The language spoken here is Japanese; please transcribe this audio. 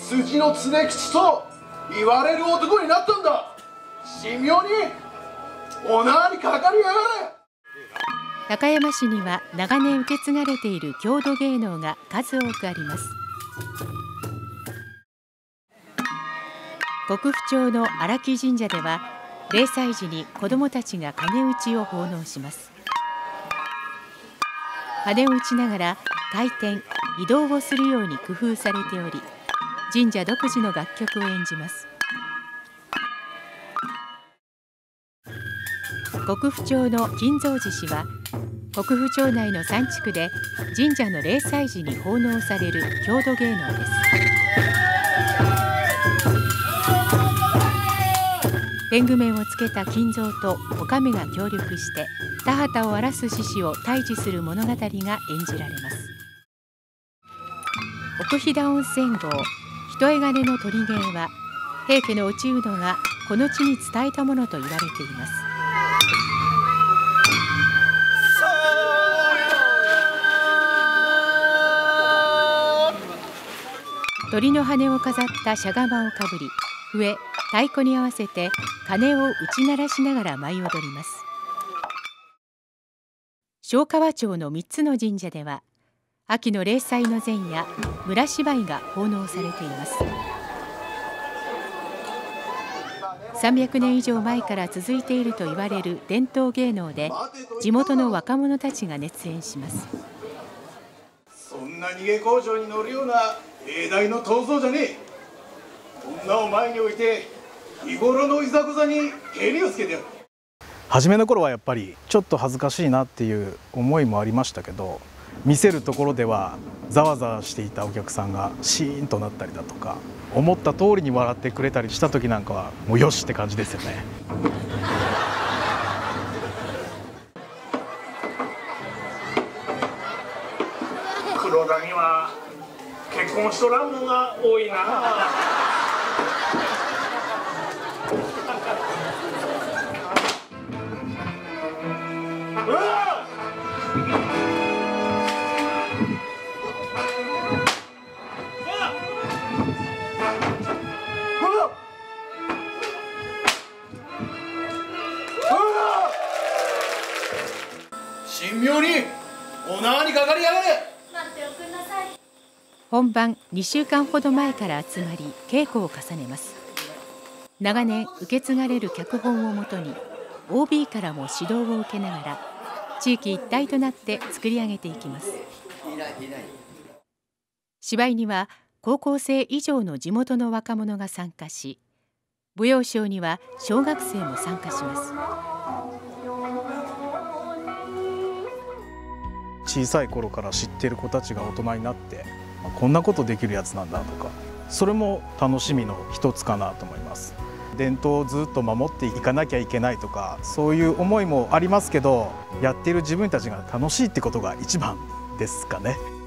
筋の常吉と言われる男になったんだ。神妙にお縄にかかりやがれ。 高山市には長年受け継がれている郷土芸能が数多くあります。国府町の荒木神社では例祭時に子どもたちが鐘打ちを奉納します。鐘を打ちながら回転移動をするように工夫されており、神社独自の楽曲を演じます。国府町の金蔵獅子は国府町内の3地区で神社の例祭時に奉納される郷土芸能です。天狗面をつけた金蔵とおかめが協力して田畑を荒らす獅子を退治する物語が演じられます。奥飛騨温泉郷一重金の鳥芸は平家の落人がこの地に伝えたものと言われています。鳥の羽を飾ったしゃがまをかぶり、笛、太鼓に合わせて鐘を打ち鳴らしながら舞い踊ります。昭川町の3つの神社では秋の例祭の前夜、村芝居が奉納されています。300年以上前から続いていると言われる伝統芸能で、地元の若者たちが熱演します。 そんな逃げ工場に乗るような永大の闘争じゃねえ。女を前に置いて日頃のいざこざにけりをつけてやる。 初めの頃はやっぱりちょっと恥ずかしいなっていう思いもありましたけど、見せるところではざわざわしていたお客さんがシーンとなったりだとか、思った通りに笑ってくれたりした時なんかはもうよしって感じですよね。 黒田には結婚しとらんのが多いな。 神妙にお縄にかかりやがれ。 待っておくんなさい。 本番2週間ほど前から集まり稽古を重ねます。長年受け継がれる脚本をもとに OB からも指導を受けながら地域一体となって作り上げていきます。芝居には高校生以上の地元の若者が参加し、舞踊ショーには小学生も参加します。 小さい頃から知っている子たちが大人になってこんなことできるやつなんだとか、それも楽しみの一つかなと思います。伝統をずっと守っていかなきゃいけないとか、そういう思いもありますけど、やっている自分たちが楽しいってことが一番ですかね。